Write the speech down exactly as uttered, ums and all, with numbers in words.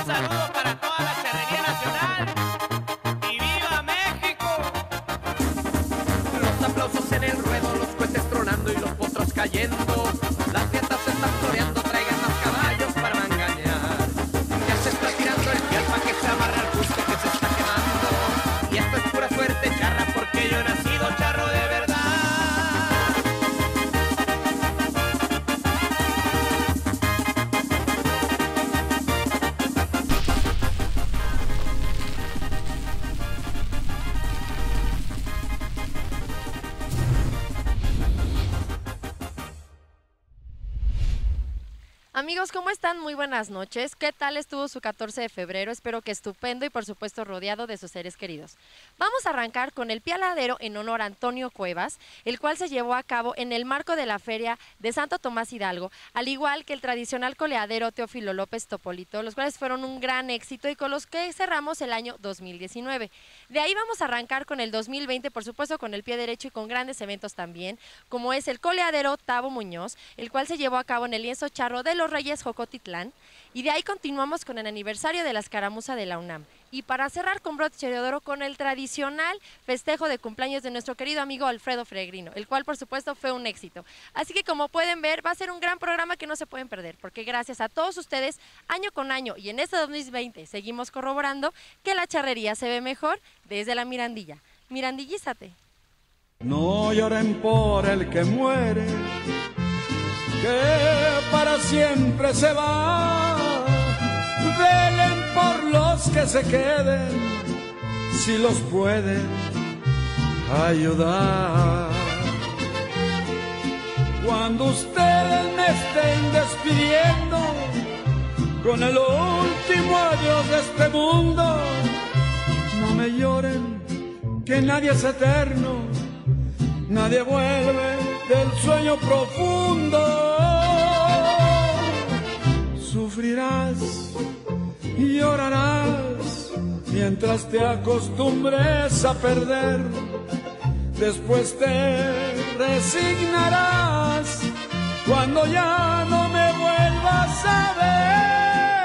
saludo para toda la charrería nacional. ¡Y viva México! Los aplausos en el ruedo, los cohetes tronando y los potros cayendo. Las fiestas se están floreando, traigan más caballos para manganear. Ya se está tirando el piel para que se amarre al busto que se está quemando. Y esto es pura suerte, charra, porque yo he nacido charro de verdad. Amigos, ¿cómo están? Muy buenas noches. ¿Qué tal estuvo su catorce de febrero? Espero que estupendo y por supuesto rodeado de sus seres queridos. Vamos a arrancar con el pialadero en honor a Antonio Cuevas, el cual se llevó a cabo en el marco de la Feria de Santo Tomás Hidalgo, al igual que el tradicional coleadero Teófilo López Topolito, los cuales fueron un gran éxito y con los que cerramos el año dos mil diecinueve. De ahí vamos a arrancar con el dos mil veinte, por supuesto con el pie derecho y con grandes eventos también, como es el coleadero Tabo Muñoz, el cual se llevó a cabo en el lienzo charro de los Reyes Jocotitlán, y de ahí continuamos con el aniversario de la escaramuza de la UNAM. Y para cerrar con broche de oro con el tradicional festejo de cumpleaños de nuestro querido amigo Alfredo Fregrino, el cual por supuesto fue un éxito. Así que como pueden ver, va a ser un gran programa que no se pueden perder, porque gracias a todos ustedes, año con año y en este dos mil veinte, seguimos corroborando que la charrería se ve mejor desde la Mirandilla. Mirandillízate. No lloren por el que muere, que para siempre se va. Velen por los que se queden, si los pueden ayudar. Cuando ustedes me estén despidiendo con el último adiós de este mundo, no me lloren, que nadie es eterno, nadie vuelve del sueño profundo. Sufrirás y llorarás mientras te acostumbres a perder. Después te resignarás cuando ya no me vuelvas a ver.